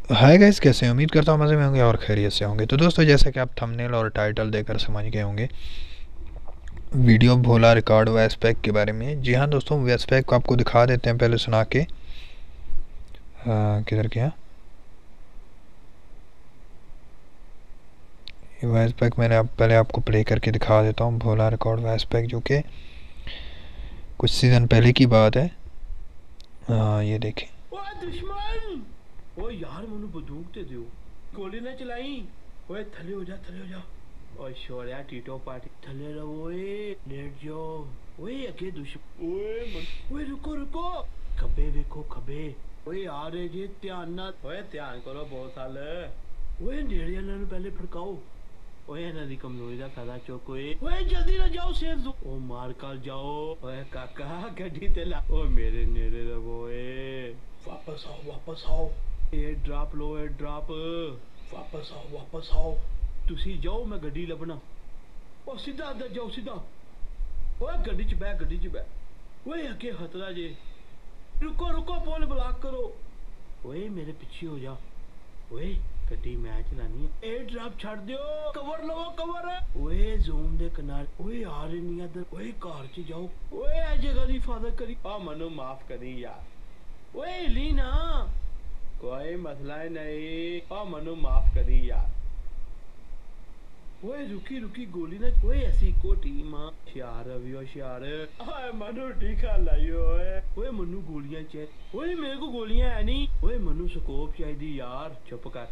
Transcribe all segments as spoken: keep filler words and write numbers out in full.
Hi guys, कैसे हैं? उम्मीद करता हूँ मज़े में होंगे और खैरियत से होंगे। तो दोस्तों, जैसे कि आप थंबनेल और टाइटल देकर समझ गए होंगे, वीडियो भोला रिकॉर्ड वेस पैक के बारे में। जी हाँ दोस्तों, वेस पैक को आपको दिखा देते हैं पहले सुना के। किधर गया ये वेस पैक? मैंने आप पहले आपको प्ले करके दिखा देता हूँ। भोला रिकॉर्ड वेस पैक, जो कि कुछ सीज़न पहले की बात है। आ, ये देखें। ओए दुश्मन, ओए यार मनु बंदूक दे दियो, गोली ना चलाई। ओए थले हो जा, थले हो जा। ओए शोरिया टीटो पार्टी थले रहो। ओए लेट जाओ। ओए अगे दुश्मन। ओए मन ओए रुको रुको, खबे देखो खबे। ओए यार जी ध्यान ना। ओए ध्यान करो बहुत साल। ओए नेड़िया ना पहले फड़काओ। ओए इन्हां दी कमजोरी दा फायदा चुक। ओए ओए जल्दी ना जाओ, सेफ दो। ओ मार कर जाओ। ओए काका गड्डी ते ला। ओ मेरे नेड़े रहो। ओए वापस आओ, वापस आओ। एयर ड्रॉप लो, एयर ड्रॉप। वापस आओ, वापस आओ। तुसी जाओ, मैं गड्डी लभना। ओ सीधा अंदर जाओ, सीधा। ओए गड्डी च बैठ, गड्डी च बैठ। ओए अगे खतरा जे। रुको रुको, पुल ब्लॉक करो। ओए मेरे पीछे हो जा। ओए गड्डी मैं चलानी है। एयर ड्रॉप छड़ दियो, कवर लो, कवर। ओए ज़ूम दे किनारे। ओए यार नहीं इधर। ओए कार च जाओ। ओए ए जगह दी हिफाजत करी। आ मनु माफ करी यार। ओए ली ना, कोई मसला नहीं। आ मनु माफ करी यार। ओए रुकी रुकी, गोली ना। ओए ऐसी को टीम होशियार अभी, होशियार। आए मनु टीका लाइयो। ओए ओए मनु गोलियां चाहिए। ओए मेरे को गोलियां है नहीं। ओए मनु स्कोप चाहिए यार। चुप कर,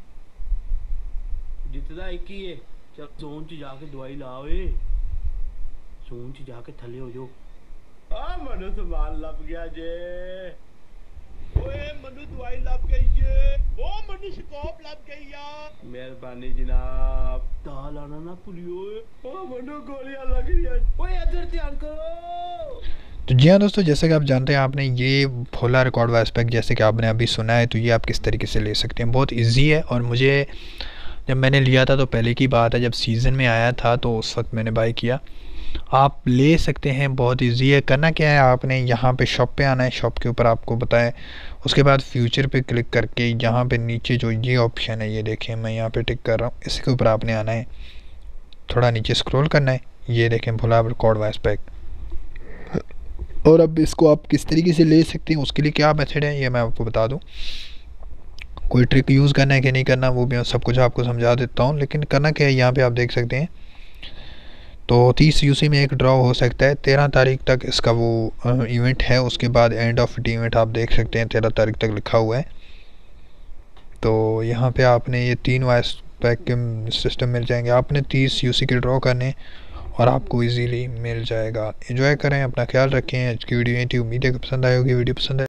जितना एक ही है। चल जोन च जाके दवाई ला। ओए जोन च जाके थले हो जाओ। आ मनु सामान लग गया जे। ओए मनु दवाई लग गई जे। ओ मनु स्कोप लग गई यार। मेहरबानी जनाब। ताल आना ना भूलियो। ओ मनु गोलियां लग रही है। ओए इधर ध्यान करो। तो जी हाँ दोस्तों, जैसे कि आप जानते हैं, आपने ये भोला रिकॉर्ड वेस पैक जैसे कि आपने अभी सुना है, तो ये आप किस तरीके से ले सकते हैं। बहुत ईजी है, और मुझे जब मैंने लिया था तो पहले की बात है, जब सीज़न में आया था तो उस वक्त मैंने बाय किया। आप ले सकते हैं, बहुत इजी है। करना क्या है, आपने यहाँ पे शॉप पे आना है। शॉप के ऊपर आपको बताएं, उसके बाद फ्यूचर पे क्लिक करके यहाँ पे नीचे जो ये ऑप्शन है, ये देखें, मैं यहाँ पे टिक कर रहा हूँ, इसके ऊपर आपने आना है। थोड़ा नीचे स्क्रॉल करना है, ये देखें भोला रिकॉर्ड वेस पैक। और अब इसको आप किस तरीके से ले सकते हैं, उसके लिए क्या मेथड है, ये मैं आपको बता दूँ। कोई ट्रिक यूज़ करना है कि नहीं करना, वो भी सब कुछ आपको समझा देता हूँ। लेकिन करना क्या है, यहाँ पे आप देख सकते हैं, तो तीस यूसी में एक ड्रॉ हो सकता है। तेरह तारीख तक इसका वो इवेंट है। उसके बाद एंड ऑफ द इवेंट आप देख सकते हैं, तेरह तारीख तक लिखा हुआ है। तो यहाँ पे आपने ये तीन वाइस पैक के सिस्टम मिल जाएंगे। आपने तीस यूसी के ड्रॉ करने, और आपको इजीली मिल जाएगा। एंजॉय करें, अपना ख्याल रखें। आज की वीडियो यही थी, उम्मीद है कि पसंद आई होगी। वीडियो पसंद है